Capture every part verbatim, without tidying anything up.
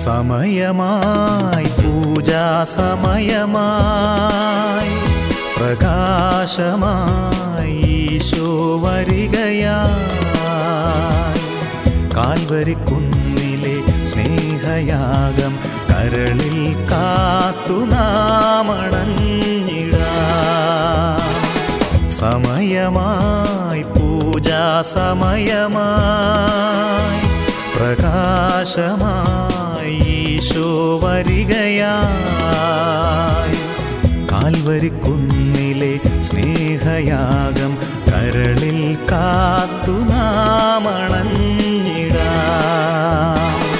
സമയമായി പൂജാ സമയമായി പ്രകാശമായി ഈശോ വരികയായി കാൽവരിക്കുന്നിലെ സ്നേഹയാഗം കരളിൽ കാത്തു നാമണഞ്ഞിടാം. സമയമായി പൂജാ സമയമായി പ്രകാശമായി ഈശോ വരികയായി കാൽവരിക്കുന്നിലെ സ്നേഹയാഗം കരളിൽ കാത്തു നാമണഞ്ഞിടാം.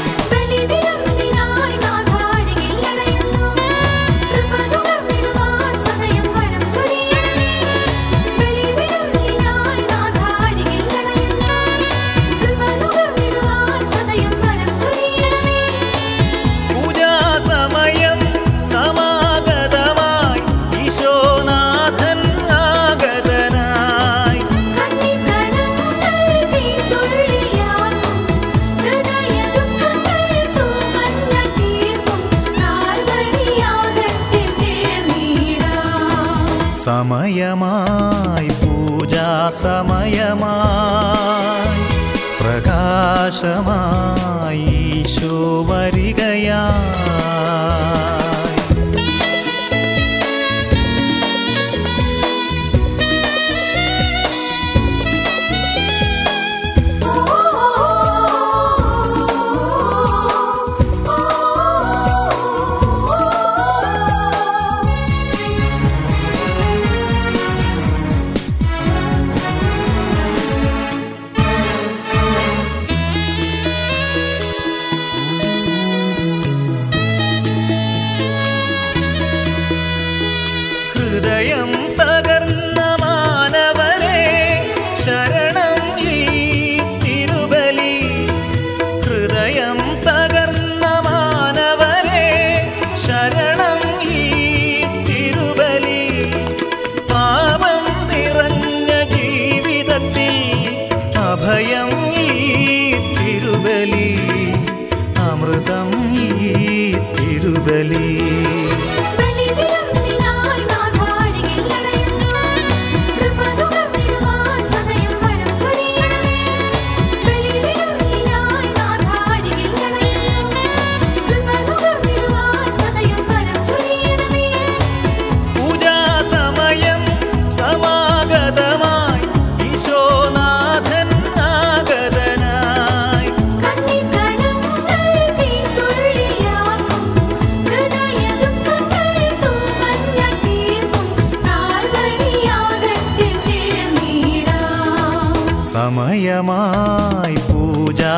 സമയമായി പൂജാ സമയമായി പ്രകാശമായി ഈശോ വരികയായി ഹൃദയം തകർന്ന മാനവരെ ശരണം ഈ തിരുബലി. ഹൃദയം തകർന്ന മാനവരെ ശരണം ഈ തിരുബലി. പാപം നിറഞ്ഞ ജീവിതത്തിൽ അഭയം ഈ തിരുബലി. അമൃതം ഈ തിരുബലി. സമയമായി പൂജാ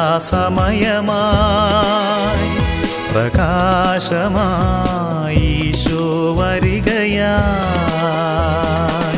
സമയമായി പ്രകാശമായി ഈശോ വരികയായി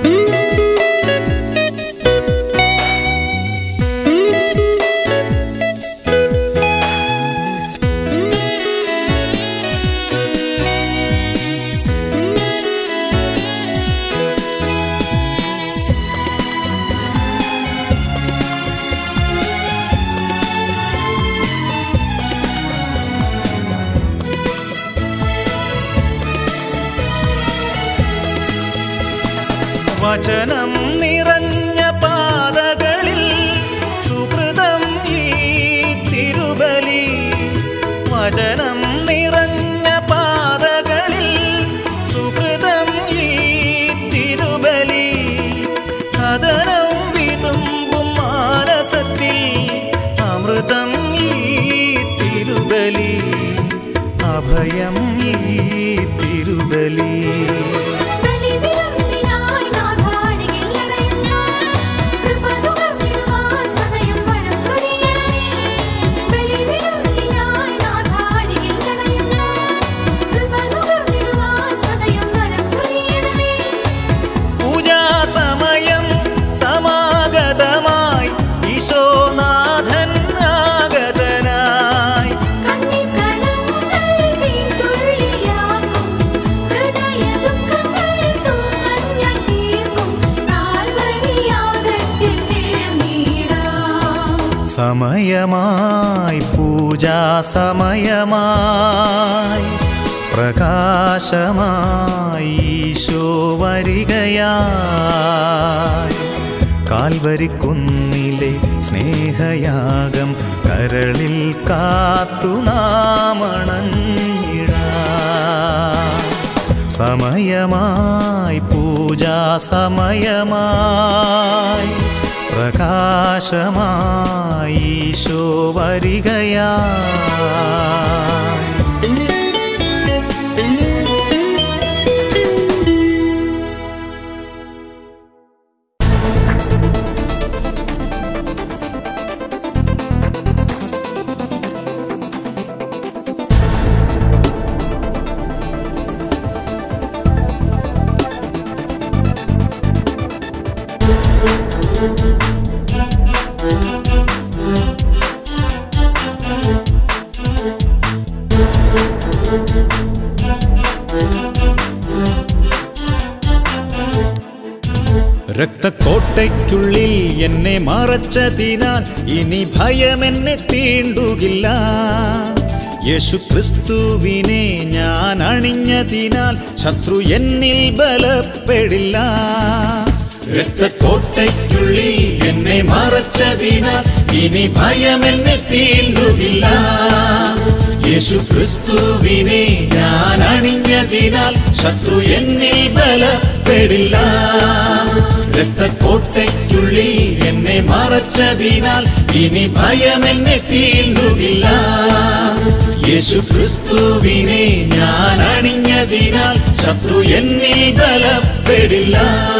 വചനം നിറഞ്ഞ പാതകളിൽ സുഹൃതം ഈ തിരുബലി. വചനം നിറഞ്ഞ പാതകളിൽ സുഹൃതം ഈ തിരുബലി. കഥനം വിതുമ്പും മാനസത്തിൽ അമൃതം ഈ തിരുബലി. അഭയം ഈ തിരുബലി. സമയമായി സമയമായി പൂജാസമയമായി പ്രകാശമായി ഈശോ വരികയായി കാൽവരിക്കുന്നിലെ സ്നേഹയാഗം കരളിൽ കാത്തു നാമണഞ്ഞിടാം സമയമായി പൂജാസമയമായി പ്രകാശമായി ഈശോ വരികയായി രക്തക്കോട്ടയ്ക്കുള്ളിൽ എന്നെ മറച്ചതിനാൽ ഇനി ഭയം എന്നെ തീണ്ടുകില്ല യേശുക്രിസ്തുവിനെ ഞാൻ അണിഞ്ഞതിനാൽ ശത്രു എന്നിൽ ബലപ്പെടില്ല രക്തക്കോട്ടയ്ക്കുള്ളിൽ എന്നെ മറച്ചതിനാൽ ഇനി ഭയം എന്നെ തീണ്ടുകില്ല യേശുക്രിസ്തുവിനെ ഞാൻ അണിഞ്ഞതിനാൽ ശത്രു എന്നിൽ ബലപ്പെടില്ല രക്തക്കോട്ടയ്ക്കുള്ളിൽ എന്നെ മറച്ചതിനാൽ ഇനി ഭയം എന്നെ തീണ്ടുകില്ല യേശുക്രിസ്തുവിനെ ഞാൻ അണിഞ്ഞതിനാൽ ശത്രു എന്നിൽ ബലപ്പെടില്ല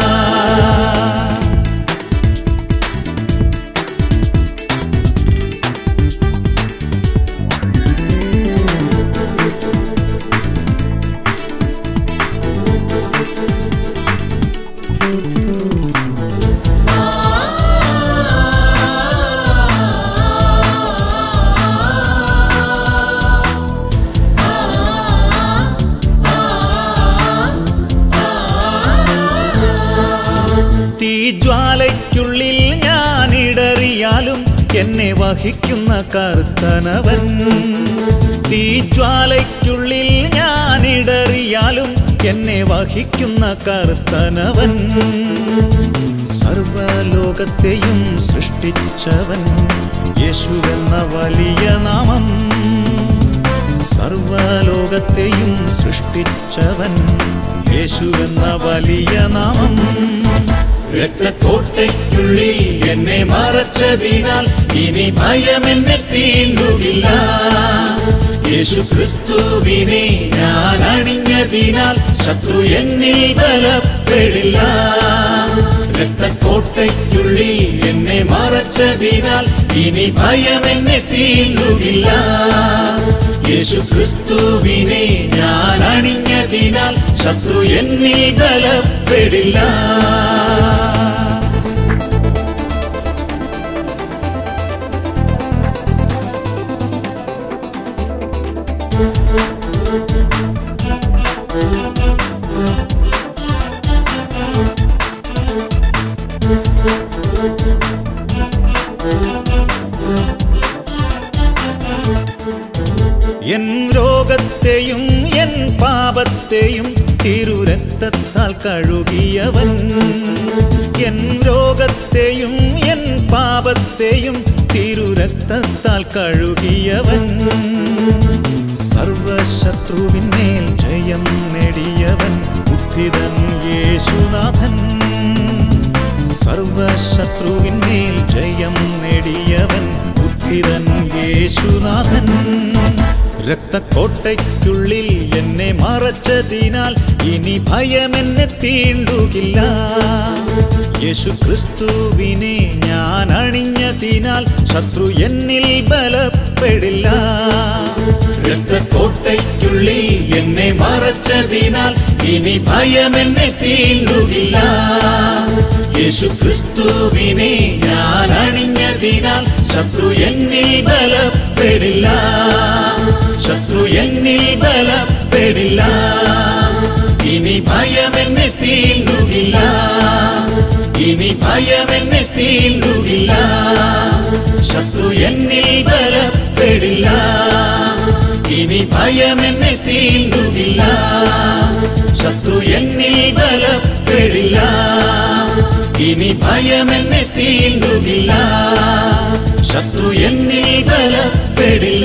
തീജ്വാലയ്ക്കുള്ളിൽ ഞാനിടറിയാലും എന്നെ വഹിക്കുന്ന കർത്തനവൻ തീജ്വാലയ്ക്കുള്ളിൽ ഞാനിടറിയാലും എന്നെ വഹിക്കുന്ന കർത്തനവൻ സർവലോകത്തെയും സൃഷ്ടിച്ചവൻ യേശുവെന്ന വലിയ നാമം സർവലോകത്തെയും സൃഷ്ടിച്ചവൻ യേശുവെന്ന വലിയ നാമം രക്തക്കോട്ടയ്ക്കുള്ളിൽ എന്നെ മറച്ചതിനാൽ ഇനി ഭയം എന്നെ തീണ്ടുകില്ല യേശുക്രിസ്തുവിനെ ഞാൻ അണിഞ്ഞതിനാൽ ശത്രു എന്നിൽ ബലപ്പെടില്ല രക്തക്കോട്ടയ്ക്കുള്ളിൽ എന്നെ മറച്ചതിനാൽ ഇനി ഭയം എന്നെ തീണ്ടുകില്ല യേശുക്രിസ്തുവിനെ ഞാൻ അണിഞ്ഞതിനാൽ ശത്രു എന്നിൽ ബലപ്പെടില്ല എൻ രോഗത്തെയും എൻ പാപത്തെയും തിരുരക്തത്താൽ കഴുകിയവൻ എൻ രോഗത്തെയും എൻ പാപത്തെയും തിരുരക്തത്താൽ കഴുകിയവൻ സർവശത്രുവിന്മേൽ ജയം നേടിയവൻ ഉദ്ധിതൻ യേശുനാഥൻ സർവശത്രുവിന്മേൽ ജയം നേടിയവൻ ഉദ്ധിതൻ യേശുനാഥൻ രക്തക്കോട്ടയ്ക്കുള്ളിൽ എന്നെ മറച്ചതിനാൽ ഇനി ഭയം എന്നെ തീണ്ടുകില്ല യേശുക്രിസ്തുവിനെ ഞാൻ അണിഞ്ഞതിനാൽ ശത്രു എന്നിൽ ബലപ്പെടില്ല രക്തക്കോട്ടയ്ക്കുള്ളിൽ എന്നെ മറച്ചതിനാൽ ഇനി ഭയം എന്നെ തീണ്ടുകില്ല യേശുക്രിസ്തുവിനെ ഞാൻ അണിഞ്ഞതിനാൽ ശത്രു എന്നിൽ ബലപ്പെടില്ല ശത്രു എന്നിൽ ബലപ്പെടില്ല ഇനി ഭയം എന്നെ തീണ്ടുകില്ല ഇനി ഭയം എന്നെ തീണ്ടുകില്ല ശത്രു എന്നിൽ ബലപ്പെടില്ല ബലപ്പെടില്ല. ഇനി ഭയമെന്നെ തീണ്ടുകില്ല. ശത്രു എന്നിൽ ബലപ്പെടില്ല. ഇനി ഭയമെന്നെ തീണ്ടുകില്ല. ശത്രു എന്നിൽ ബലപ്പെടില്ല.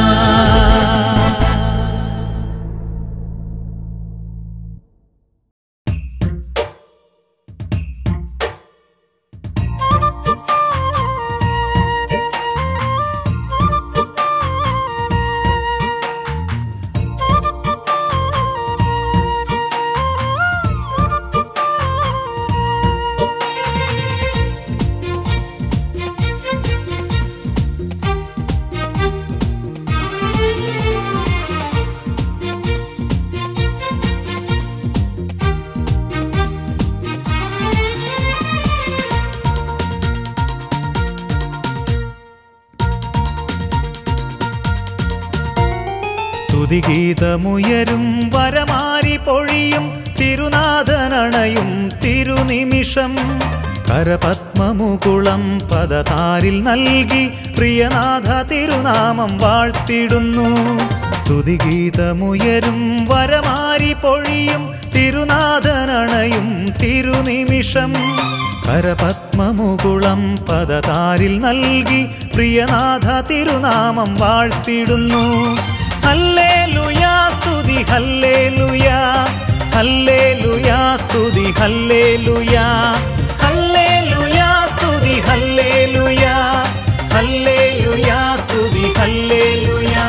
സ്തുതിഗീതമുയരും വരമാരി പൊഴിയും തിരുനാഥനണയും തിരുനിമിഷം. കരപത്മമുകുളം പദതാരിൽ നൽകി പ്രിയനാഥ തിരുനാമം വാഴ്ത്തിടുന്നു. സ്തുതിഗീതമുയരും വരമാരി പൊഴിയും തിരുനാഥനണയും തിരുനിമിഷം. കരപത്മമുകുളം പദതാരിൽ നൽകി പ്രിയനാഥ തിരുനാമം വാഴ്ത്തിടുന്നു. ഹല്ലേലൂയാ സ്തുതി ഹല്ലേലൂയാ ഹല്ലേലൂയാ സ്തുതി ഹല്ലേലൂയാ ഹല്ലേലൂയാ സ്തുതി ഹല്ലേലൂയാ ഹല്ലേലൂയാ സ്തുതി ഹല്ലേലൂയാ.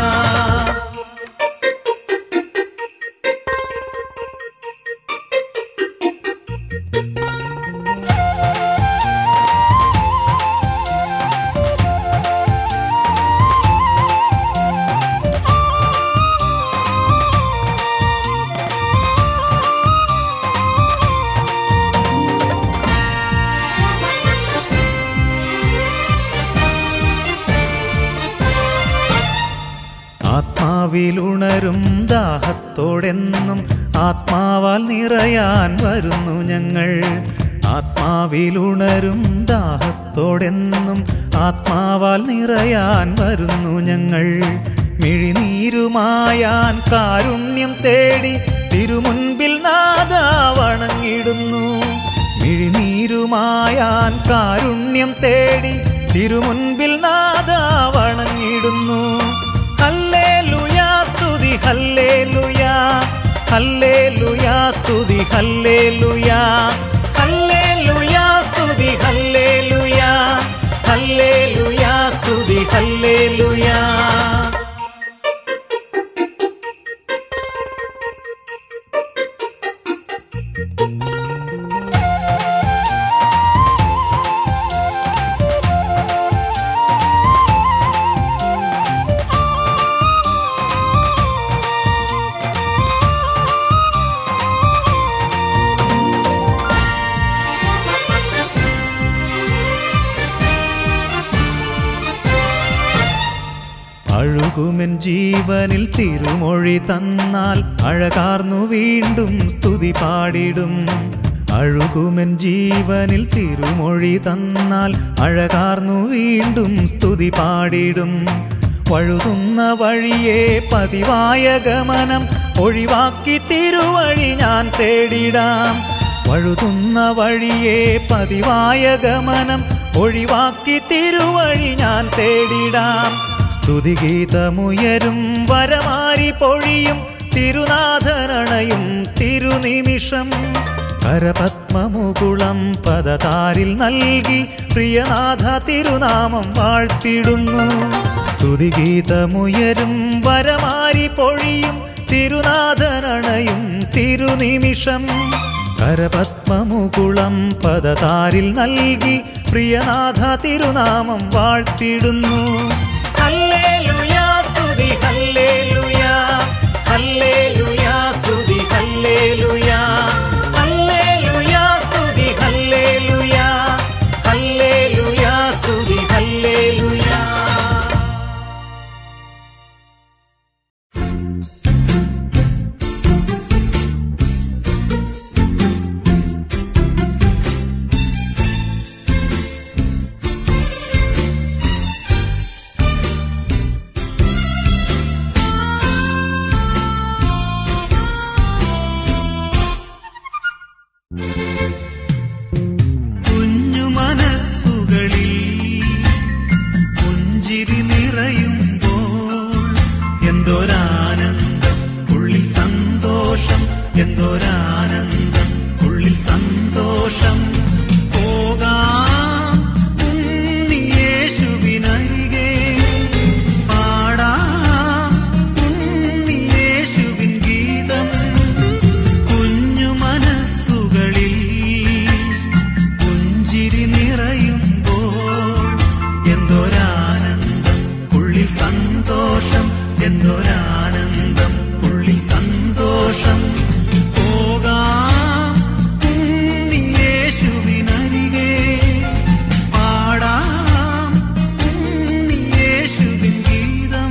ആത്മാവിലുണരും ദാഹത്തോടെന്നും ആത്മാവാൽ നിറയാൻ വരുന്നു ഞങ്ങൾ. ആത്മാവിലുണരും ദാഹത്തോടെന്നും ആത്മാവാൽ നിറയാൻ വരുന്നു ഞങ്ങൾ. മിഴിനീരുമായാൻ കാരുണ്യം തേടി തിരുമുൻപിൽ നാഥാ വണങ്ങിടുന്നു. മിഴിനീരുമായാൻ കാരുണ്യം തേടി തിരുമുൻപിൽ നാഥാ വണങ്ങിടുന്നു. ഹല്ലേലൂയാ സ്തുതി ഹല്ലേലൂയാ ഹല്ലേലൂയാ സ്തുതി ഹല്ലേലൂയാ ഹല്ലേലൂയാ സ്തുതി ഹല്ലേലൂയാ ഹല്ലേലൂയാ സ്തുതി ഹല്ലേലൂയാ. അഴുകുമെൻ ജീവനിൽ തിരുമൊഴി തന്നാൽ അഴകാർന്നു വീണ്ടും സ്തുതി പാടിടും. അഴുകുമെൻ ജീവനിൽ തിരുമൊഴി തന്നാൽ അഴകാർന്നു വീണ്ടും സ്തുതി പാടിടും. വഴുതുന്ന വഴിയെ പതിവായ ഗമനം ഒഴിവാക്കി തിരുവഴി ഞാൻ തേടിടാം. വഴുതുന്ന വഴിയെ പതിവായ ഗമനം ഒഴിവാക്കി തിരുവഴി ഞാൻ തേടിടാം. സ്തുതിഗീതമുയരും വരമാരി പൊഴിയും തിരുനാഥനണയും തിരുനിമിഷം. കരപത്മമുകുളം പദതാരിൽ നൽകി പ്രിയനാഥ തിരുനാമം വാഴ്ത്തിടുന്നു. സ്തുതിഗീതമുയരും വരമാരി പൊഴിയും തിരുനാഥനണയും തിരുനിമിഷം. കരപത്മമുകുളം പദതാരിൽ നൽകി പ്രിയനാഥ തിരുനാമം വാഴ്ത്തിടുന്നു. ഹല്ലേലൂയാ സ്തുതി ഹല്ലേലൂയാ ഹല്ലേലൂയാ സ്തുതി ഹല്ലേലൂയാ ഹല്ലേലൂയാ സ്തുതി ഹല്ലേലൂയാ ഹല്ലേലൂയാ സ്തുതി ഹല്ലേലൂയാ. എന്തൊരാനന്ദം ഉള്ളിൽ സന്തോഷം, എന്തൊരാനന്ദം ഉള്ളിൽ സന്തോഷം. പോകാം ഉണ്ണിയേശുവിനരികെ, പാടാം ഉണ്ണിയേശുവിൻ ഗീതം. കുഞ്ഞു മനസ്സുകളിൽ പുഞ്ചിരി നിറയുമ്പോൾ എന്തൊരാനന്ദം ഉള്ളിൽ സന്തോഷം, എന്തൊരാനന്ദം ഉള്ളിൽ സന്തോഷം. പോകാം ഉണ്ണിയേശുവിനരികെ, പാടാം ഉണ്ണിയേശുവിൻ ഗീതം.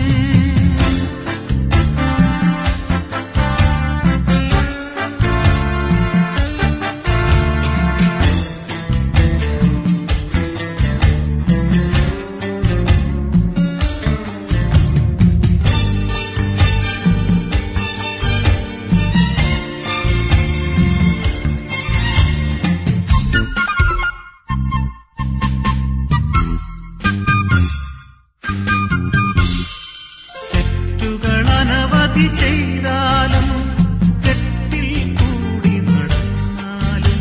തെറ്റുകളനവധി ചെയ്താലും തെറ്റിൽ കൂടി നടന്നാലും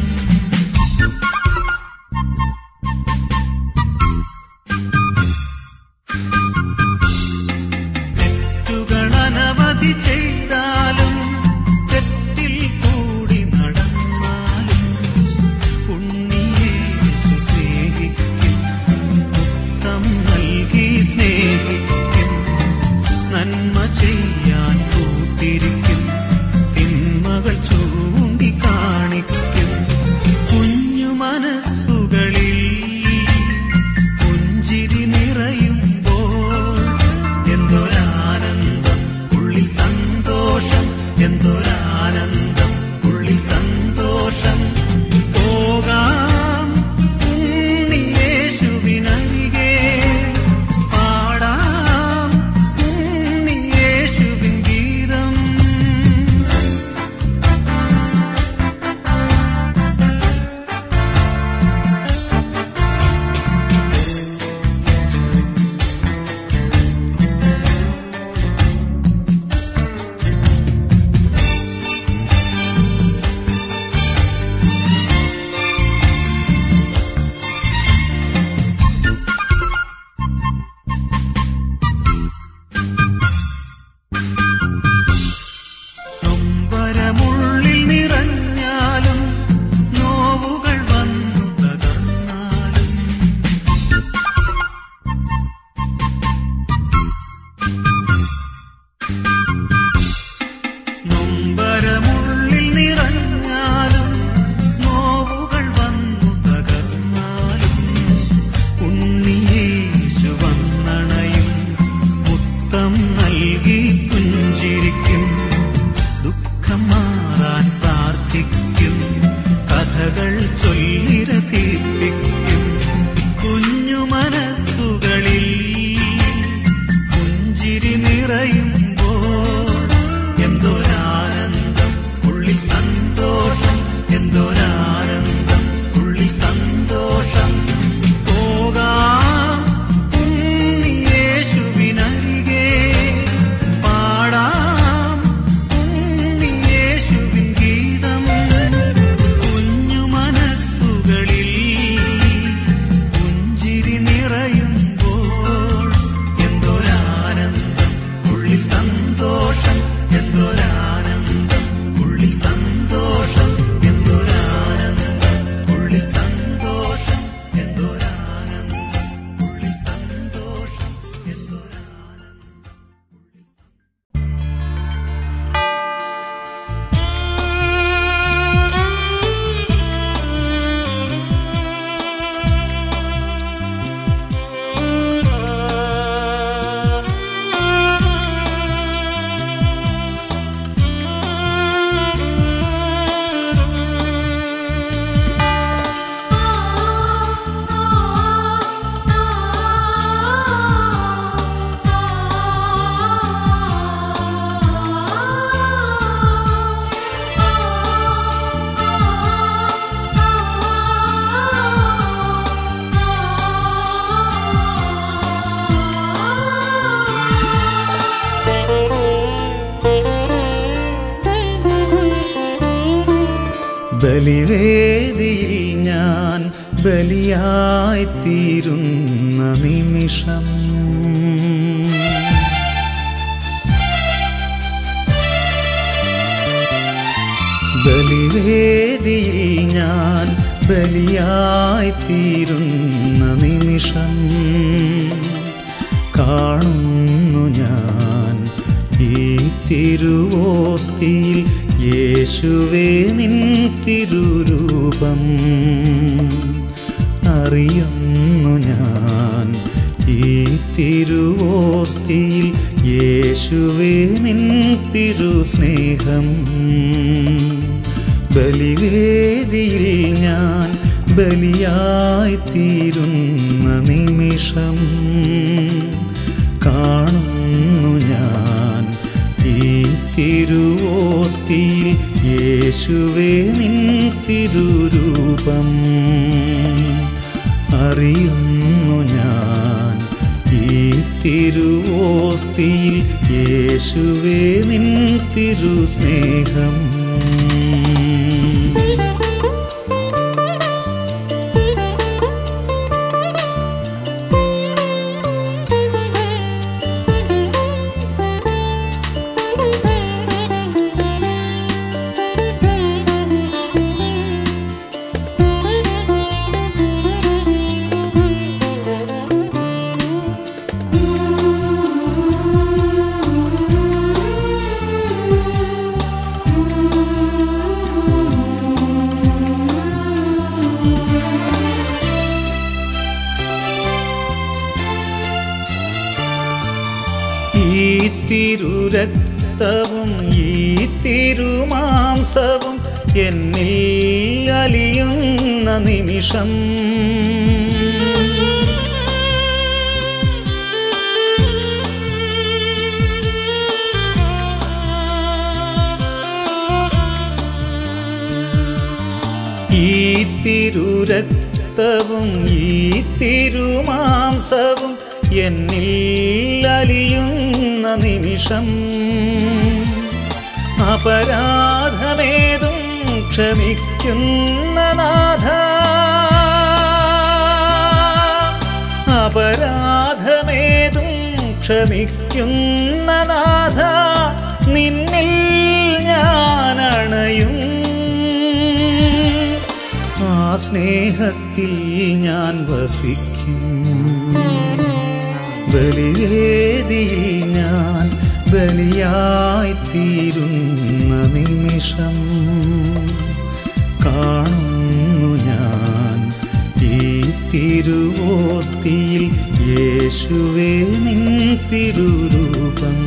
തെറ്റുകളനവധി ചെയ്താലും തെറ്റിൽ കൂടി നടന്നാലും ഉണ്ണിയേശു സ്നേഹിക്കും, മുത്തം നൽകി സ്നേഹിക്കും. നന്മ ചെയ്യാൻ കൂട്ടിരിക്കും, തിന്മകൾ ചൂണ്ടിക്കാണിക്കും. കുഞ്ഞു മനസ്സുകളിൽ പുഞ്ചിരി നിറയുമ്പോൾ എന്തൊരാനന്ദം ഉള്ളിൽ സന്തോഷം, എന്തൊരാനന്ദം ഉള്ളിൽ സന്തോഷം. പോകാം ഉണ്ണിയേശുവിനരികെ, പാടാം ഉണ്ണിയേശുവിൻ ഗീതം. നൊമ്പരമുള്ളിൽ നിറഞ്ഞാലും നോവുകൾ വന്നു തകർന്നാലും നൊമ്പരമുള്ളിൽ നിറഞ്ഞാലും നോവുകൾ വന്നു തകർന്നാലും ഉണ്ണിയേശു വന്നണയും, മുത്തം നൽകി പുഞ്ചിരിക്കും. ദുഃഖം മാറാൻ പ്രാർത്ഥിക്കും, കഥകൾ ചൊല്ലി രസിപ്പിക്കും. കുഞ്ഞു മനസ്സുകളിൽ പുഞ്ചിരി നിറയുമ്പോൾ എന്തൊരാനന്ദം ഉള്ളിൽ സന്തോഷം, എന്തൊരാനന്ദം ഉള്ളിൽ സന്തോഷം. പോകാം ഉണ്ണിയേശുവിനരികെ, പാടാം ഉണ്ണിയേശുവിൻ ഗീതം. കുഞ്ഞു മനസ്സുകളിൽ പുഞ്ചിരി നിറയുമ്പോൾ എന്തൊരാനന്ദം ഉള്ളിൽ സന്തോഷം, ബലിവേദിയിൽ ഞാൻ ബലിയായിത്തീരുന്ന നിമിഷം ബലിവേദിയിൽ ഞാൻ ബലിയായിത്തീരുന്ന നിമിഷം കാണുന്നു ഞാൻ ഈ തിരുവോസ്തിയിൽ യേശുവേ നിൻ തിരുരൂപം അറിയുന്നു ഞാൻ ഈ തിരുവോസ്തിയിൽ യേശുവേ നിൻ തിരുസ്നേഹം ബലിവേദിയിൽ ഞാൻ ബലിയായിത്തീരുന്ന നിമിഷം കാണുന്നു ഞാൻ ഈ തിരുവോസ്തിയിൽ യേശുവേ നിൻ തിരുരൂപം അറിയുന്നു ഞാൻ ഈ തിരുവോസ്തിയിൽ യേശുവേ നിൻ തിരുസ്നേഹം ഈ തിരുരക്തവും ഈ തിരുമാംസവും എന്നിൽ അലിയുന്ന നിമിഷം ഈ തിരുരക്തവും ഈ തിരുമാംസവും എന്നിൽ അലിയുന്ന നിമിഷം അപരാധമേതും ക്ഷമിക്കുന്ന നാഥ അപരാധമേതും ക്ഷമിക്കുന്ന നാഥ നിന്നിൽ ഞാൻ അണയും ആ സ്നേഹത്തിൽ ഞാൻ വസിക്കും ബലിവേദിയിൽ ഞാൻ ബലിയായിത്തീരുന്ന നിമിഷം കാണുന്നു ഞാൻ ഈ തിരുവോസ്തിയിൽ യേശുവേ നിൻ തിരുരൂപം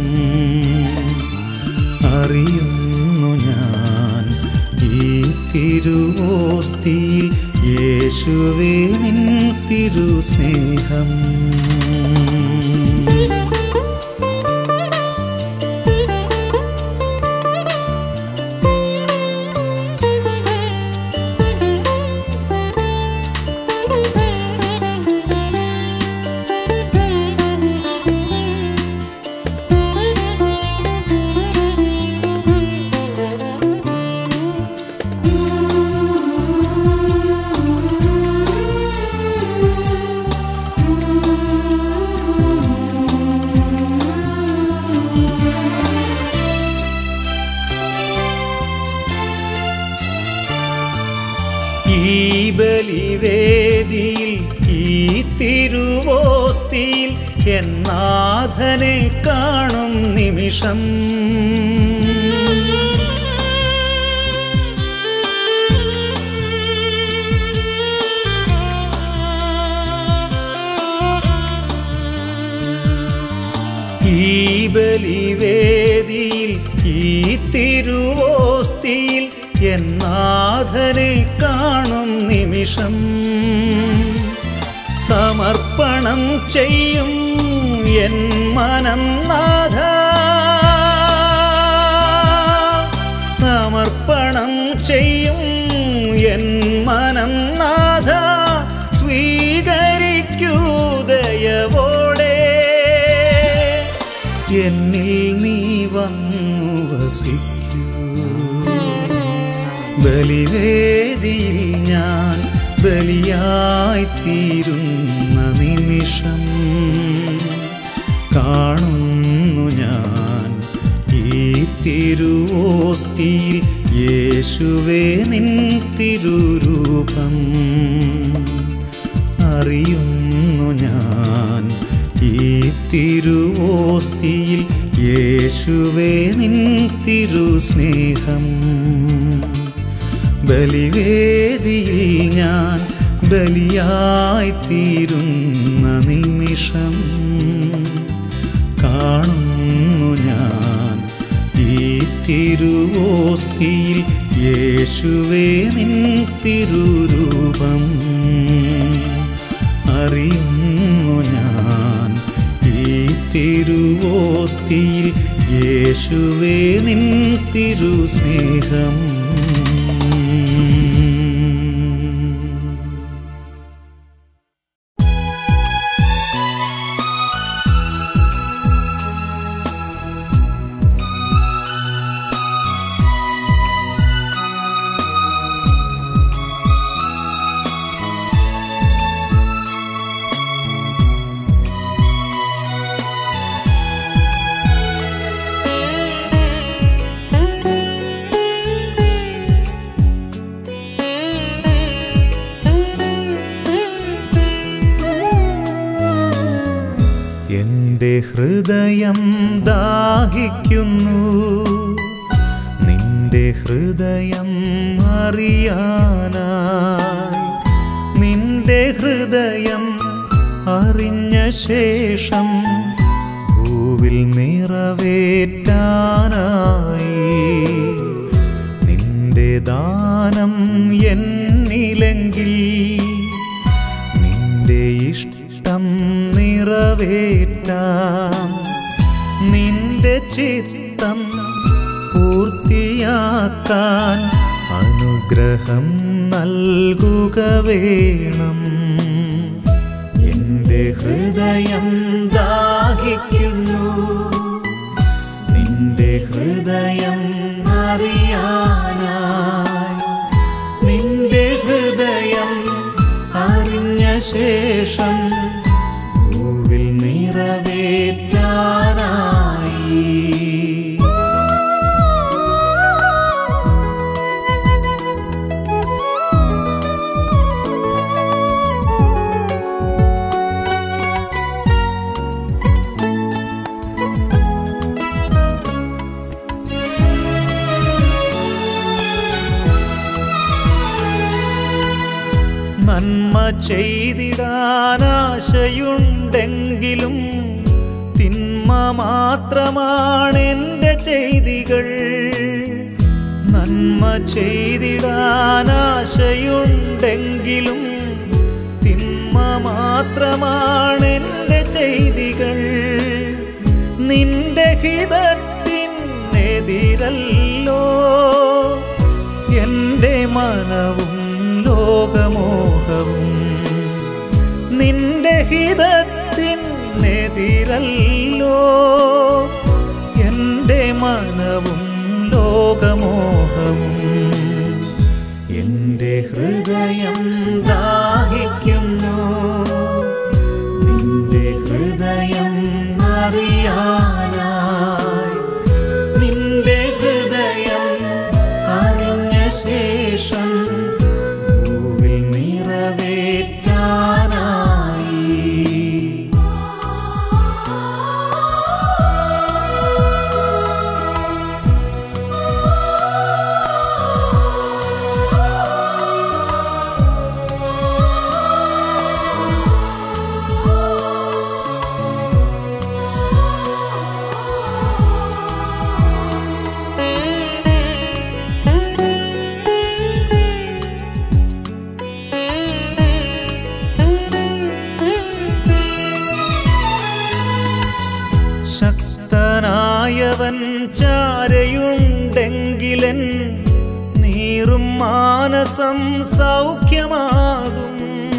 അറിയുന്നു ഞാൻ ഈ തിരുവോസ്തിയിൽ യേശുവേ നിൻ തിരുസ്നേഹം ഈ ബലിവേദിയിൽ ഈ തിരുവോസ്തിയിൽ എന്നാഥനെ കാണും നിമിഷം ഈ ബലിവേദിയിൽ ഈ തിരുവോസ്തിയിൽ എന്നാഥനെ കാണും നിമിഷം സമർപ്പണം ചെയ്യും എൻ മനം നാഥ സമർപ്പണം ചെയ്യും എൻ മനം നാഥ സ്വീകരിക്കൂ ദയവോടെ എന്നിൽ നീ വന്നു വസിക്കൂ ബലിവേദിയിൽ ഞാൻ ബലിയായിത്തീരുന്ന നിമിഷം കാണുന്നു ഞാൻ ഈ തിരുവോസ്തിയിൽ യേശുവേ നിൻ തിരുരൂപം. അറിയുന്നു ഞാൻ ഈ തിരുവോസ്തിയിൽ യേശുവേ നിൻ തിരുസ്നേഹം. ബലിവേദിയിൽ ഞാൻ ബലിയായിത്തീരുന്ന നിമിഷം കാണുന്നു ഞാൻ ഈ തിരുവോസ്തിയിൽ യേശുവേ നിൻ തിരുരൂപം. അറിയുന്നു ഞാൻ ഈ തിരുവോസ്തിയിൽ യേശുവേ നിൻ തിരുസ്നേഹം. എൻ്റെ ഹൃദയം ദാഹിക്കുന്നു നിന്റെ ഹൃദയം അറിയാനായി. നിന്റെ ഹൃദയം അറിഞ്ഞ ശേഷം ഭൂവിൽ നിറവേറ്റാനായി. നിന്റെ ദാനം എന്നിലെങ്കിൽ നിന്റെ ഇഷ്ടം നിറവേറ്റാം. നിന്റെ ചിത്തം പൂർത്തിയാക്കാൻ അനുഗ്രഹം നൽകുക വേണം. എൻ്റെ ഹൃദയം ദാഹിക്കുന്നു നിന്റെ ഹൃദയം അറിയാനായി. നിന്റെ ഹൃദയം അറിഞ്ഞ ശേഷം ഭൂവിൽ നിറവേറ്റാനായി. നന്മ ചെയ്തിടാനാശയുണ്ടെങ്കിലും തിന്മ മാത്രമാണെൻ്റെ ചെയ്തികൾ. നന്മ ചെയ്തിടാനാശയുണ്ടെങ്കിലും തിന്മ മാത്രമാണെൻ്റെ ചെയ്തികൾ. നിന്റെ ഹിതത്തിനെതിരല്ലോ എൻ്റെ മനവും ലോകമോഹവും. നിന്റെ ഹിതത്തിനെതിരല്ലോ എൻ്റെ മനവും ലോകമോഹവും. എൻ്റെ ഹൃദയം ദാഹിക്കുന്നു നിന്റെ ഹൃദയം അറിയാനായി. നിന്റെ ഹൃദയം അറിഞ്ഞ ശേഷം ശക്തനായവൻ ചാരയുണ്ടെങ്കിലൻ നീറും മാനസം സൗഖ്യമാകും.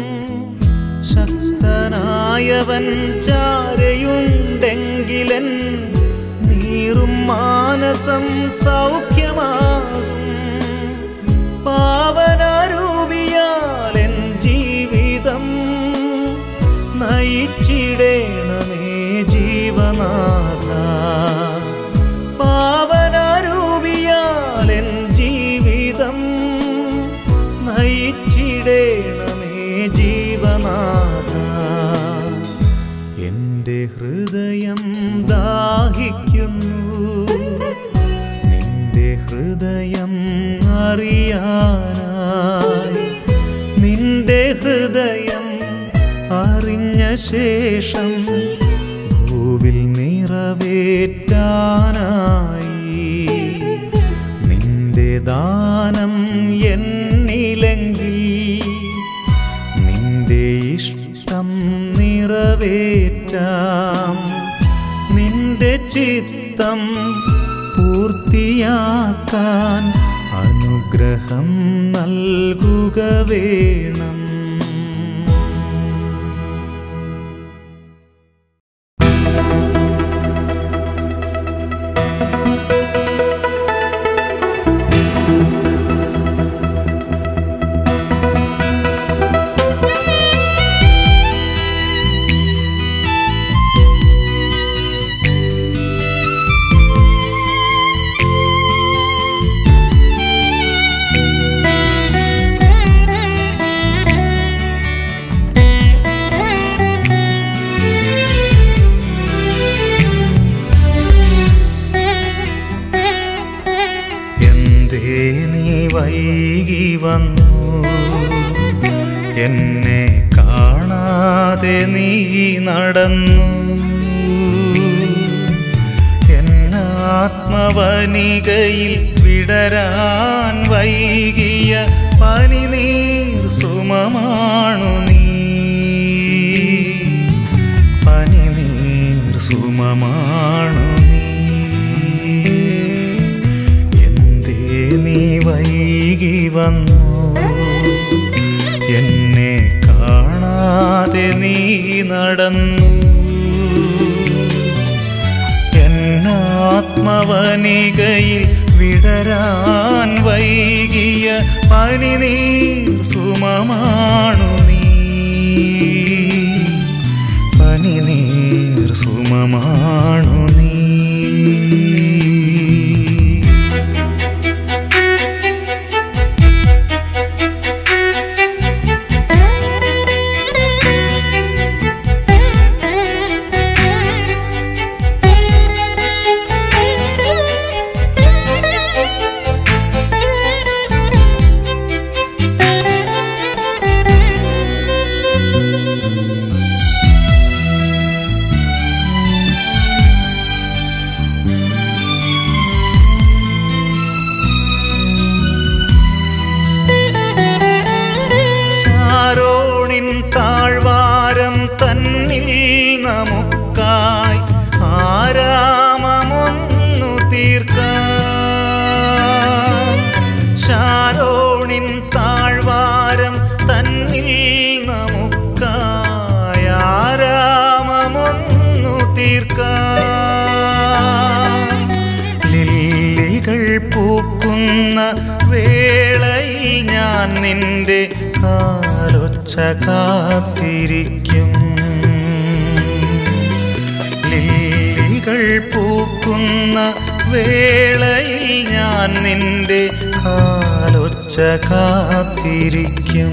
ശക്തനായവൻ ചാരയുണ്ടെങ്കിലൻ നീറും മാനസം സൗഖ്യമാകും. ദാഹിക്കുന്നു നിന്റെ ഹൃദയം അറിയാനായി. നിന്റെ ഹൃദയം അറിഞ്ഞ ശേഷം ഭൂവിൽ നിറവേറ്റാനായി. നിന്റെ ദാനം എന്നിലെങ്കിൽ നിന്റെ ഇഷ്ടം നിറവേറ്റാം. നിന്റെ ചിത്തം പൂർത്തിയാക്കാൻ അനുഗ്രഹം നൽകുക വേണം. വൈകി വന്നു എന്നെ കാണാതെ നീ നടന്നു. എന്നാത്മവനികയിൽ വിടരാൻ വൈകിയ പനിനീർ സുമമാണു നീ. പനിനീർ സുമമാണു നീ വൈകി വന്നു എന്നെ കാണാതെ നീ നടന്നു. എന്നാത്മവനികയിൽ വിടരാൻ വൈകിയ പനിനീർ സുമമാണു നീ. പനിനീർ സുമമാണു നീ. താഴ്വാരം തന്നിൽ നമുക്കായി ആരാമമൊന്നു തീർക്കാം. ശാരോണിൻ താഴ്വാരം തന്നിൽ നമുക്കായി ആരാമമൊന്നു തീർക്കാം. ലില്ലികൾ പൂക്കുന്ന വേളയിൽ ഞാൻ നിന്റെ കാലൊച്ച കാത്തിരിക്കും. ലില്ലികൾ പൂക്കുന്ന വേളയിൽ ഞാൻ നിന്റെ കാലൊച്ച കാത്തിരിക്കും.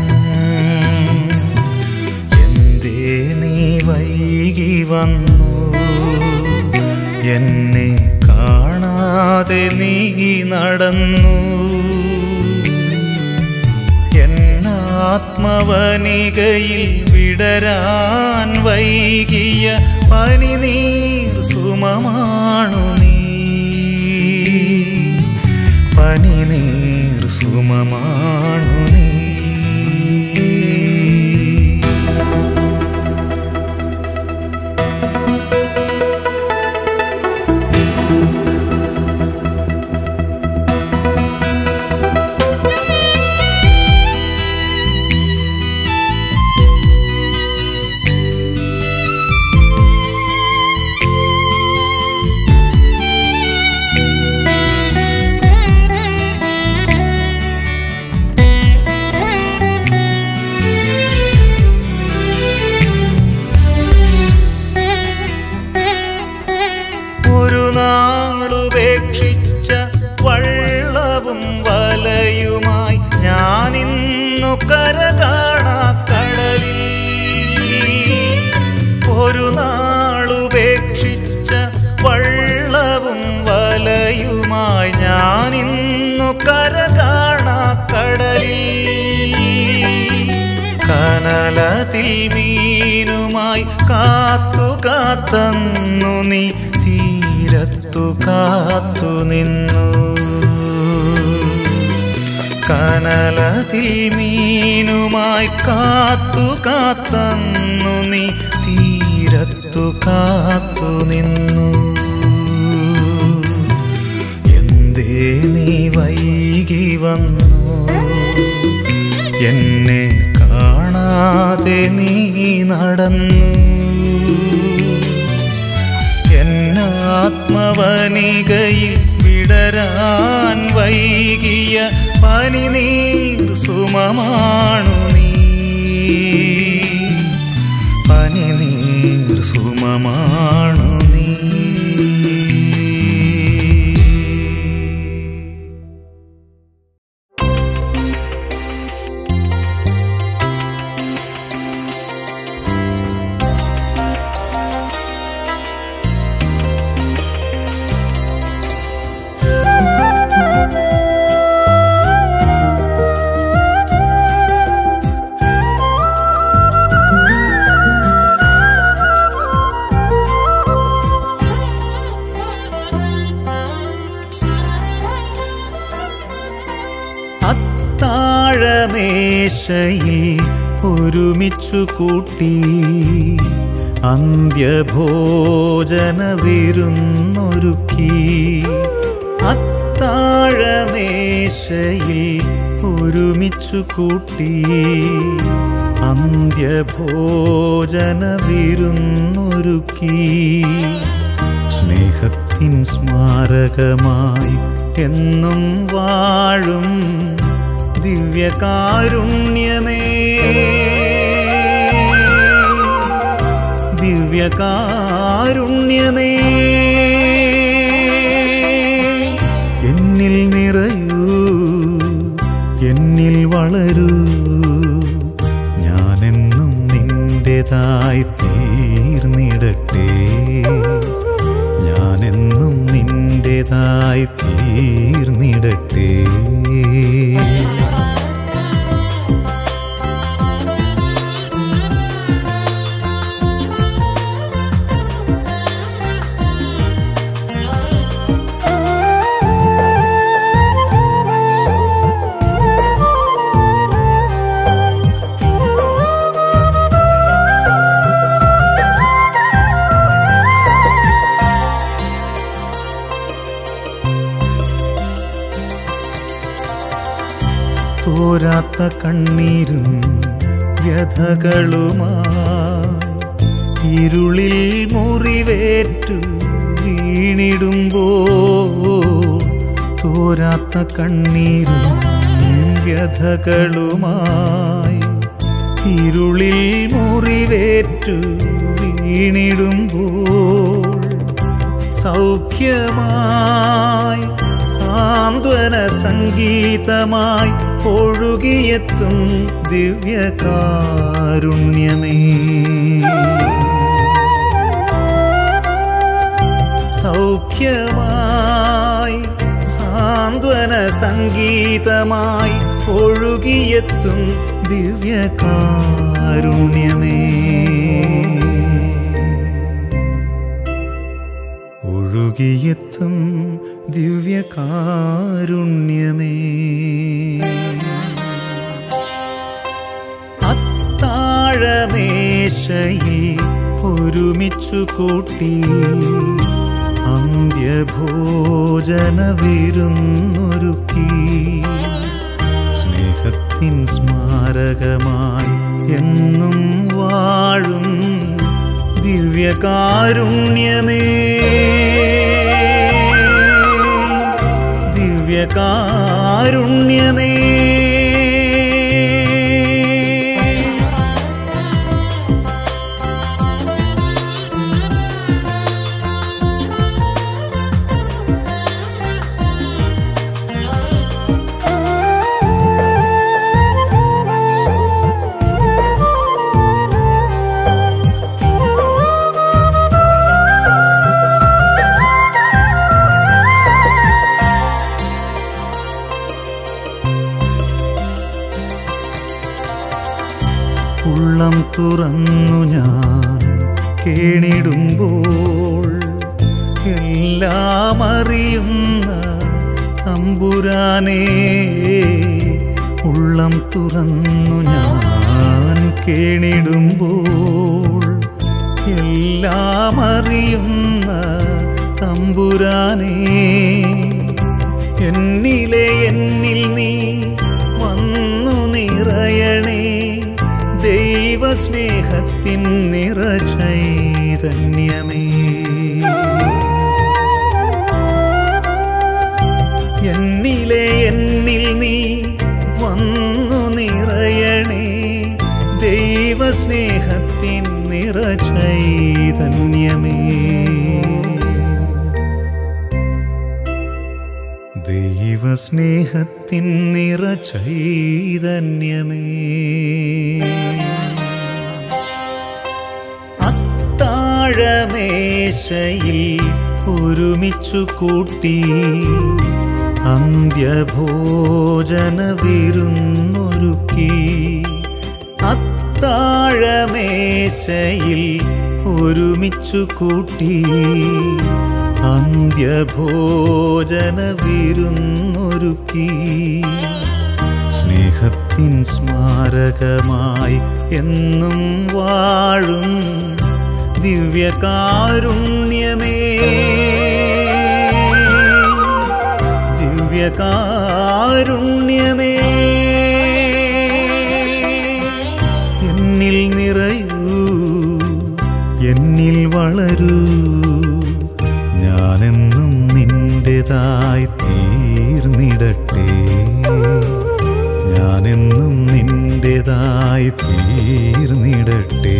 എന്തേ നീ വൈകി വന്നു എന്നെ കാണാതെ നീ നടന്നു. ആത്മവനികയിൽ വിടരാൻ വൈകിയ പനിനീർ സുമമാണു നീ. പനിനീർ സുമമാണു നീ. വള്ളവും വലയുമായി ഞാനിന്നു കര കാണാ കടലിൽ കനലതിൽ മീനുമായി കാത്തു കാത്തന്നു നീ തീരത്തു കാത്തു നിന്നു കനലതിൽ മീനുമായി കാത്തു കാത്തന്നു നീ തീരത്തു കാത്തു നിന്നു എന്തേ നീ വൈകി വന്നു എന്നെ കാണാതെ നീ നടന്നു എന്നാത്മവനികയിൽ വിടരാൻ വൈകിയ പനിനീർ സുമമാണു നീ പനിനീർ സുമമാണു നീ മേശയിൽ ഒരുമിച്ചു കൂട്ടി അന്ത്യഭോജന വിരുന്നൊരുക്കി അത്താഴമേശയിൽ ഒരുമിച്ചു കൂട്ടി അന്ത്യഭോജന വിരുന്നൊരുക്കി സ്നേഹത്തിൻ സ്മാരകമായി എന്നും വാഴും ദിവ്യകാരുണ്യമേ ദിവ്യകാരുണ്യമേ എന്നിൽ നിറയൂ എന്നിൽ വളരൂ ഞാനെന്നും നിന്റേതായി തീർന്നിടട്ടെ ഞാനെന്നും നിന്റേതായി തീർന്നിടട്ടെ തോരാത്ത കണ്ണീരും വ്യഥകളുമായി ഇരുളിൽ മുറിവേറ്റു വീണിടുമ്പോൾ തോരാത്ത കണ്ണീരും വ്യഥകളുമായി ഇരുളിൽ മുറിവേറ്റു വീണിടുമ്പോൾ സൗഖ്യമായി സാന്ത്വന സംഗീതമായി ഒഴുകിയെത്തും ദിവ്യകാരുണ്യമേ സൗഖ്യമായി സാന്ത്വന സംഗീതമായി ഒഴുകിയെത്തും ദിവ്യകാരുണ്യമേ ഒഴുകിയെത്തും ദിവ്യകാരുണ്യമേ അത്താഴമേശയിൽ ഒരുമിച്ചു കൂട്ടി അന്ത്യഭോജന വിരുന്നൊരുക്കി സ്നേഹത്തിൻ സ്മാരകമായി എന്നും വാഴും ദിവ്യകാരുണ്യമേ ദിവ്യകാരുണ്യമേ തുറന്നു ഞാൻ കേണിടുമ്പോൾ എല്ലാം അറിയുന്ന തമ്പുരാനേ, ഉള്ളം തുറന്നു ഞാൻ കേണിടുമ്പോൾ എല്ലാം അറിയുന്ന തമ്പുരാനേ, എന്നിലെ എന്നിൽ നീ വന്നു നിറയണേ, ദൈവസ്നേഹത്തിൻ നിറചൈതന്യമേ. എന്നിലെ എന്നിൽ നീ വന്നു നിറയണേ, ദൈവസ്നേഹത്തിൻ നിറചൈതന്യമേ. ദൈവസ്നേഹത്തിൻ നിറചൈതന്യമേ. അത്താഴമേശയിൽ ഒരുമിച്ചു കൂട്ടി അന്ത്യഭോജന വിരുന്നൊരുക്കി. അത്താഴമേശയിൽ ഒരുമിച്ചു കൂട്ടി അന്ത്യഭോജന വിരുന്നൊരുക്കി. സ്നേഹത്തിൻ സ്മാരകമായി എന്നും വാഴും ദിവ്യകാരുണ്യമേ, ദിവ്യകാരുണ്യമേ, എന്നിൽ നിറയൂ, എന്നിൽ വളരൂ, ഞാനെന്നും നിന്റേതായി തീർന്നിടട്ടെ, ഞാനെന്നും നിന്റേതായി തീർന്നിടട്ടെ.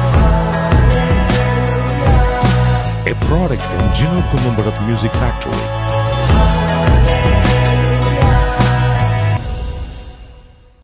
A product from Gino Columbarat Music Factory.